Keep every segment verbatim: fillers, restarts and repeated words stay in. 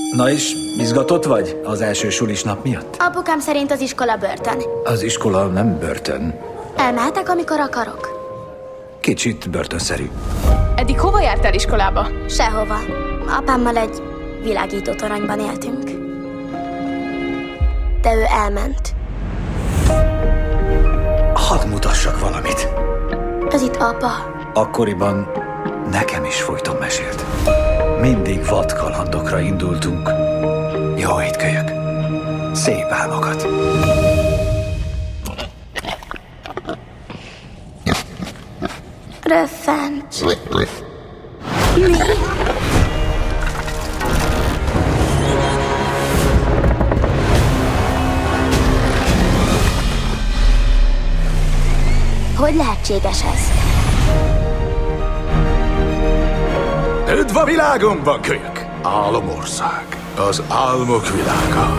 Na és, izgatott vagy az első sulis nap miatt? Apukám szerint az iskola börtön. Az iskola nem börtön. Elmehetek, amikor akarok. Kicsit börtönszerű. Eddig hova jártál iskolába? Sehova. Apámmal egy világító toronyban éltünk. De ő elment. Hadd mutassak valamit. Ez itt apa. Akkoriban nekem is folyton mesélt. Mindig vadkalandokra indultunk. Jó étkölyök. Szép álmokat. Röffent. Mi? Hogy lehetséges ez? Üdv a világunkban, kölyök! Álomország. Az álmok világa.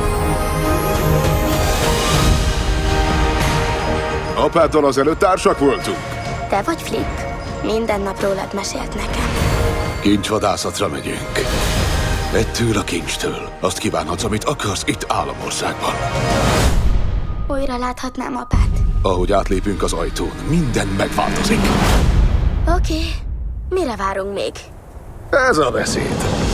Apáddal az előtt társak voltunk. Te vagy Flip? Minden nap rólad mesélt nekem. Kincsvadászatra megyünk. Ettől a kincstől. Azt kívánhatsz, amit akarsz itt Álomországban. Újra láthatnám apát. Ahogy átlépünk az ajtón, minden megváltozik. Oké. Okay. Mire várunk még? Ez a beszéd.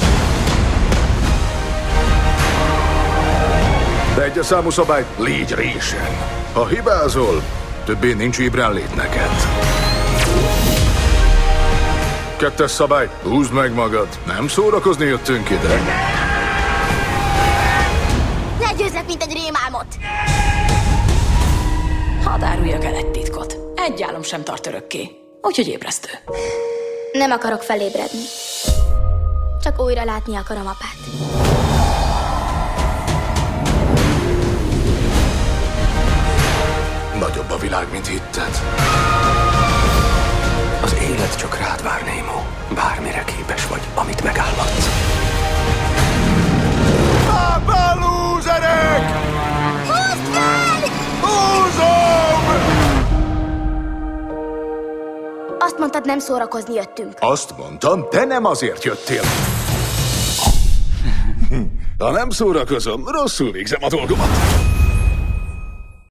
De egyes számú szabály, légy résen. Ha hibázol, többé nincs ébrenlét neked. Kettes szabály, húzd meg magad. Nem szórakozni jöttünk ide. Legyőzlek, mint egy rémálmot. Hadd áruljak el egy titkot. Egy álom sem tart örökké. Úgyhogy ébresztő. Nem akarok felébredni. Csak újra látni akarom apát. Nagyobb a világ, mint hitted. Az élet csak rád vár, Nemo. Bármire képes vagy, amit megálmodsz. Pápa lúzerek! Húzd meg! Húzom! Azt mondtad, nem szórakozni jöttünk. Azt mondtam, te nem azért jöttél. Ha nem szórakozom, rosszul végzem a dolgomat.